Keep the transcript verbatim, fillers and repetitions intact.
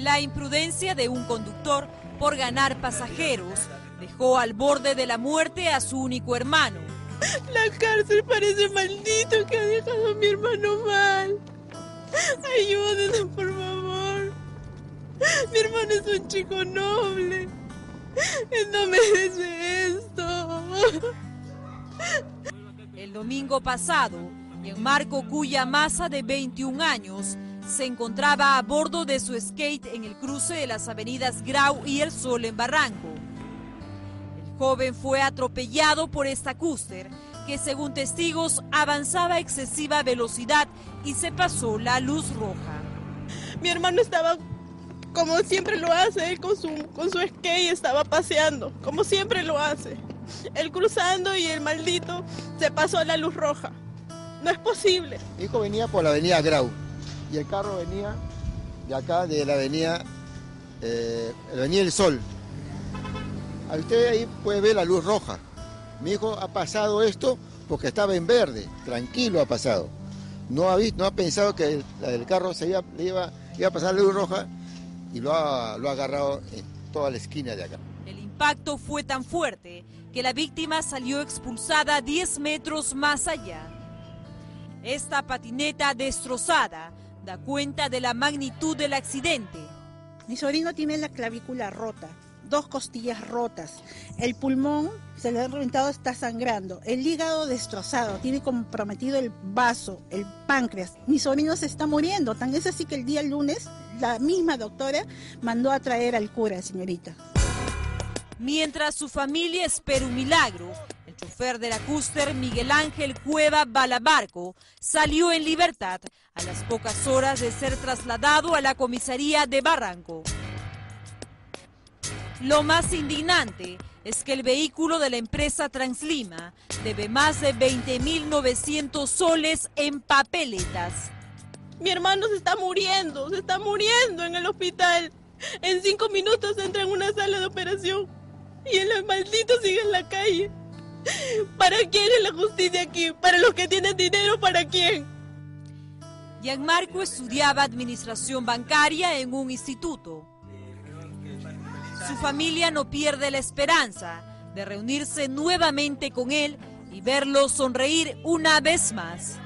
La imprudencia de un conductor por ganar pasajeros dejó al borde de la muerte a su único hermano. La cárcel parece maldito que ha dejado a mi hermano mal. Ayúdenos, por favor. Mi hermano es un chico noble. Él no merece esto. El domingo pasado, Gianmarco Cuya Massa, de veintiún años, se encontraba a bordo de su skate en el cruce de las avenidas Grau y El Sol en Barranco. El joven fue atropellado por esta cúster que, según testigos, avanzaba a excesiva velocidad y se pasó la luz roja. Mi hermano estaba, como siempre lo hace, él con su, con su skate estaba paseando, como siempre lo hace. Él cruzando y el maldito se pasó a la luz roja. No es posible. Mi hijo venía por la avenida Grau y el carro venía de acá, de la avenida, eh, la avenida El Sol. A usted ahí puede ver la luz roja. Mi hijo ha pasado esto porque estaba en verde, tranquilo ha pasado. No ha visto, no ha pensado que el, el carro se iba, iba, iba a pasar la luz roja y lo ha, lo ha agarrado en toda la esquina de acá. El impacto fue tan fuerte que la víctima salió expulsada diez metros más allá. Esta patineta destrozada da cuenta de la magnitud del accidente. Mi sobrino tiene la clavícula rota, dos costillas rotas, el pulmón se le ha reventado, está sangrando, el hígado destrozado, tiene comprometido el vaso, el páncreas. Mi sobrino se está muriendo, tan es así que el día lunes la misma doctora mandó a traer al cura, señorita. Mientras su familia espera un milagro, el chofer de la cúster, Miguel Ángel Cueva Balabarco, salió en libertad a las pocas horas de ser trasladado a la comisaría de Barranco. Lo más indignante es que el vehículo de la empresa Translima debe más de veinte mil novecientos soles en papeletas. Mi hermano se está muriendo, se está muriendo en el hospital. En cinco minutos entra en una sala de operación y el maldito sigue en la calle. ¿Para quién es la justicia aquí? ¿Para los que tienen dinero? ¿Para quién? Gianmarco estudiaba administración bancaria en un instituto. Su familia no pierde la esperanza de reunirse nuevamente con él y verlo sonreír una vez más.